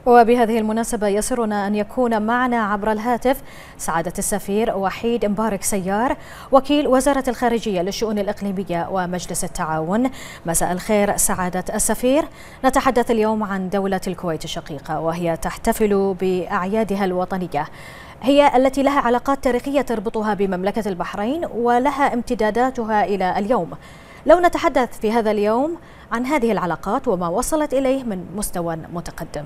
وبهذه المناسبة يسرنا أن يكون معنا عبر الهاتف سعادة السفير وحيد مبارك سيار وكيل وزارة الخارجية للشؤون الإقليمية ومجلس التعاون. مساء الخير سعادة السفير. نتحدث اليوم عن دولة الكويت الشقيقة، وهي تحتفل بأعيادها الوطنية، هي التي لها علاقات تاريخية تربطها بمملكة البحرين ولها امتداداتها إلى اليوم. لو نتحدث في هذا اليوم عن هذه العلاقات وما وصلت إليه من مستوى متقدم.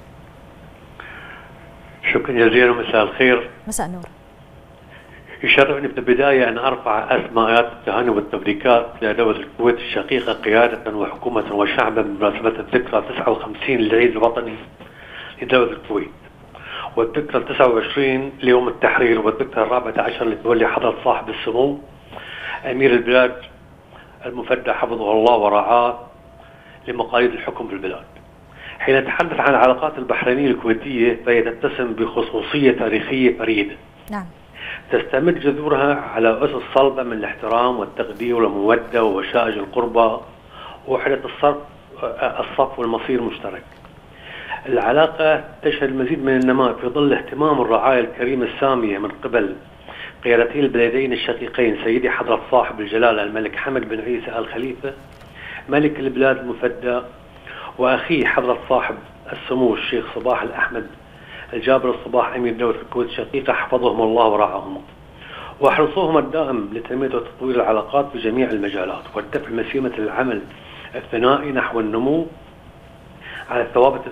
شكرا جزيلا ومساء الخير. مساء النور. يشرفني في البداية أن أرفع أسماءات التهاني والتبريكات لدولة الكويت الشقيقة قيادة وحكومة وشعبا بمناسبة الذكرى 59 للعيد الوطني لدولة الكويت، والذكرى 29 ليوم التحرير، والذكرى 14 لتولي حضرة صاحب السمو أمير البلاد المفدى حفظه الله ورعاه لمقاليد الحكم في البلاد. حين نتحدث عن العلاقات البحرينية الكويتية فهي تتسم بخصوصية تاريخية فريدة. نعم. تستمد جذورها على أسس صلبة من الاحترام والتقدير والمودة ووشائج القربى ووحدة الصف والمصير المشترك. العلاقة تشهد المزيد من النماء في ظل اهتمام الرعاية الكريمة السامية من قبل قيادتي البلدين الشقيقين سيدي حضرة صاحب الجلالة الملك حمد بن عيسى آل خليفة ملك البلاد المفدى، وأخيه حضرة صاحب السمو الشيخ صباح الأحمد الجابر الصباح أمير دولة الكويت الشقيقة حفظهم الله ورعاهم، وحرصهم الدائم لتنمية وتطوير العلاقات في جميع المجالات ودفع مسيرة العمل الثنائي نحو النمو على الثوابت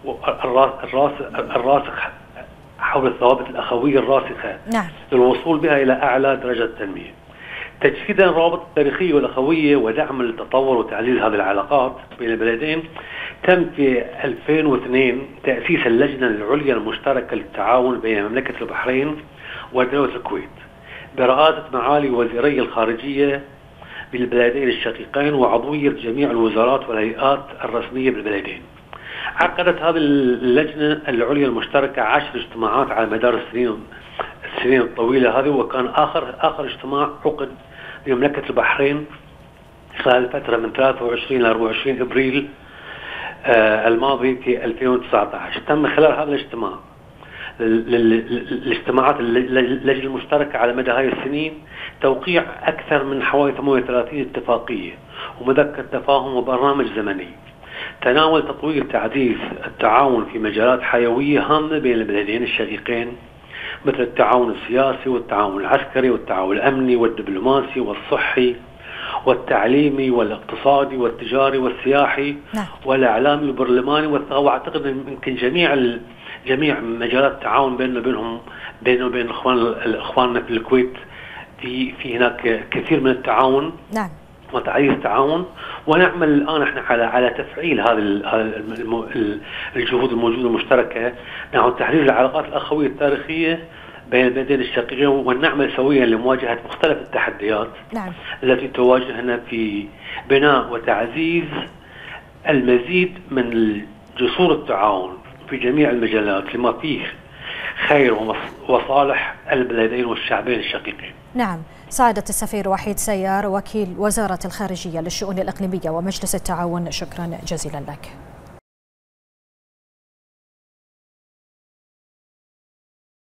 الراسخ حول الثوابت الأخوية الراسخة. نعم. للوصول بها إلى أعلى درجة التنمية. تجسيدا الروابط التاريخية والأخوية ودعم التطور وتعزيز هذه العلاقات بين البلدين، تم في 2002 تأسيس اللجنة العليا المشتركة للتعاون بين مملكة البحرين ودولة الكويت برئاسة معالي وزيري الخارجية بالبلدين الشقيقين وعضوية جميع الوزارات والهيئات الرسمية بالبلدين. عقدت هذه اللجنة العليا المشتركة 10 اجتماعات على مدار السنين الطويلة هذه، وكان آخر اجتماع عقد بمملكة البحرين خلال الفترة من 23 إلى 24 إبريل الماضي في 2019. تم خلال هذا الاجتماع الاجتماعات اللجنة المشتركة على مدى هذه السنين توقيع أكثر من حوالي 38 اتفاقية ومذكرة تفاهم وبرنامج زمني تناول تطوير تعزيز التعاون في مجالات حيوية هامة بين البلدين الشقيقين، مثل التعاون السياسي والتعاون العسكري والتعاون الأمني والدبلوماسي والصحي والتعليمي والاقتصادي والتجاري والسياحي. نعم. والإعلامي والبرلماني والثقافي. وأعتقد يمكن جميع مجالات التعاون بيننا وبين إخواننا في الكويت في هناك كثير من التعاون. نعم. وتعزيز التعاون، ونعمل الآن احنا على تفعيل هذه الجهود الموجودة المشتركة نحو تحرير العلاقات الأخوية التاريخية بين البلدين الشقيقين، ونعمل سويا لمواجهة مختلف التحديات. نعم. التي تواجهنا في بناء وتعزيز المزيد من جسور التعاون في جميع المجالات لما فيه خير وصالح البلدين والشعبين الشقيقين. نعم. سعادة السفير وحيد سيار وكيل وزارة الخارجية للشؤون الإقليمية ومجلس التعاون، شكرا جزيلا لك.